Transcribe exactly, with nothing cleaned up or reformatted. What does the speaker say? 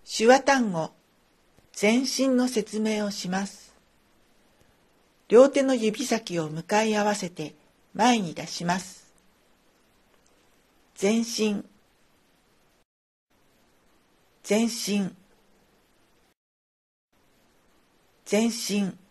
手話単語、全身の説明をします。両手の指先を向かい合わせて前に出します。全身、全身、全身。